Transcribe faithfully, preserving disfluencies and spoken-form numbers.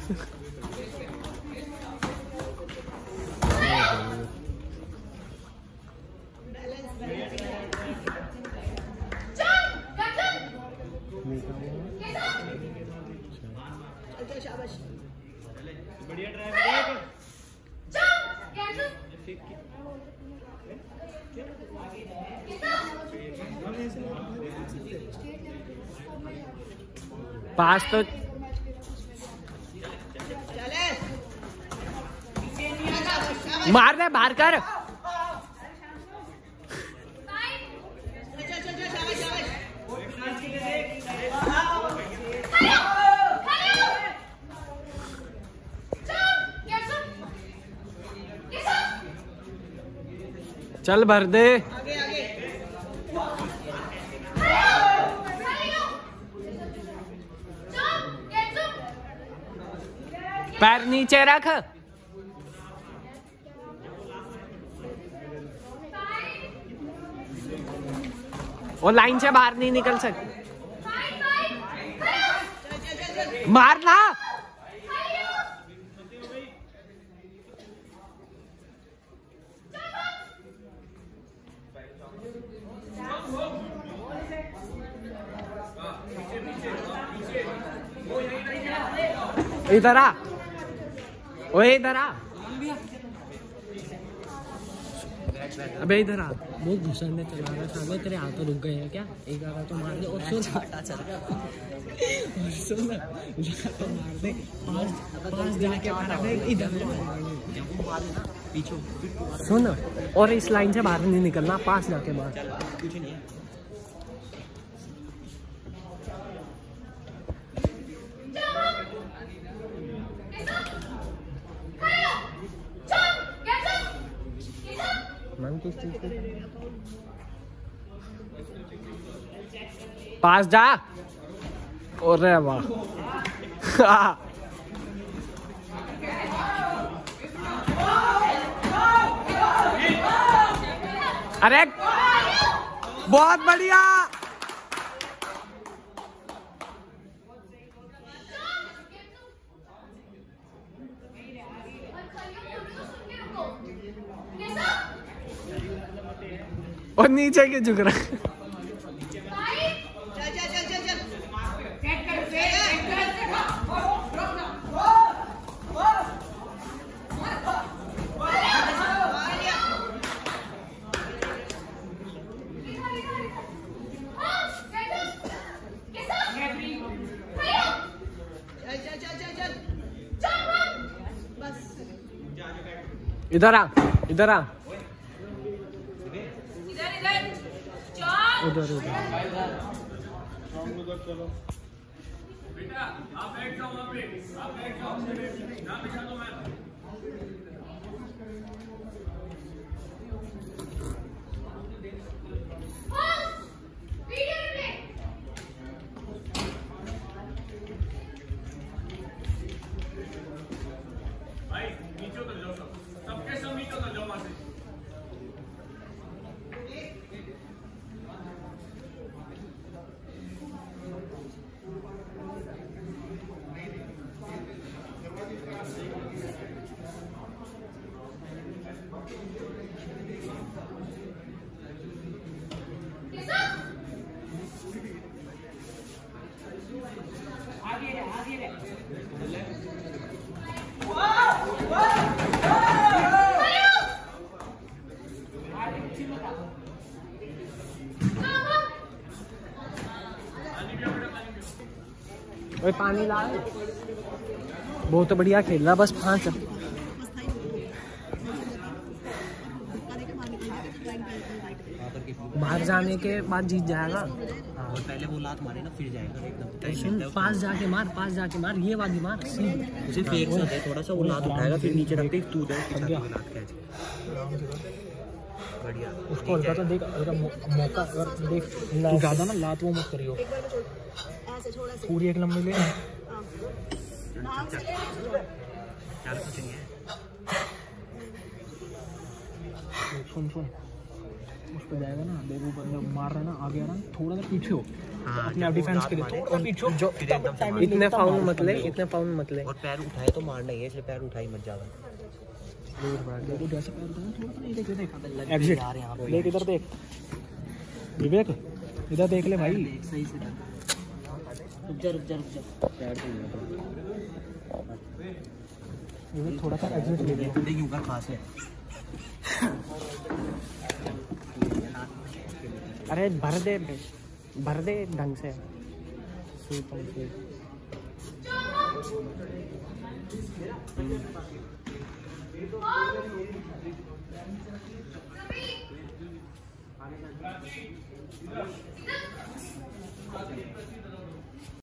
बढ़िया ड्राइव। पास तो मार दे, बाहर कर। चल भर दे। पैर नीचे रख। और लाइन से बाहर नहीं निकल सकते। मारना। इधर आ, ओए इधर आ। अबे इधर आ। वो घुसन में चला रहा साले, तेरे हाथ रुक गए हैं क्या? एक आगा तो मार दे। और सुन और सुन तो मार दे। पास पास जाके मार दे। इधर पीछे सुन, और इस लाइन से बाहर नहीं निकलना, पास जाके मार। कुछ नहीं है। किस चीज के पास जा। और वाह अरे बहुत बढ़िया। और नीचे क्यों झुक रहा है? इधर आ, इधर आ। उधर उधर चलो बेटा, आप बैठ जाओ वहाँ पे, आप बैठ जाओ, यहाँ बिठा दो। मैं भाई नीचे उतर जाओ, सब सबके सब नीचे उतर जाओ वहाँ से। ओए पानी ला। बहुत बढ़िया खेल रहा, बस पाँच। बाहर जाने के बाद जीत जाएगा। और पहले वो लात मारे ना, फिर जाएगा एकदम। सुन, पास जाके मार, पास जाके मार, ये वाली मार। उसे फेंक सा दे थोड़ा सा, वो लात उठाएगा, फिर नीचे रख दे, तू दे बढ़िया। उसको हल्का तो देख, अगर मौका अगर देख तू ज्यादा ना लात वो मत करियो, पूरी एक लंबी ले। सुन सुन, उस पर जाएगा ना, देखो बंदा मार रहा है ना, आगे आ रहा है, थोड़ा सा पीछे हो, हाँ, अपने आप डिफेंस के लिए थोड़ा पीछे जो फिर एकदम से मार। इतने फाउल मत ले, इतने फाउल मत ले। और पैर उठाए तो मारना ही है, इसलिए पैर उठाई मत ज्यादा। एग्जिट देख, इधर देख विवेक, इधर देख ले भाई। सही से रुक जा रुक जा रुक जा पैर विवेक थोड़ा सा एग्जिट ले ले। देख यूं कर खास है। अरे भर दे, भर दे ढंग से। सूप से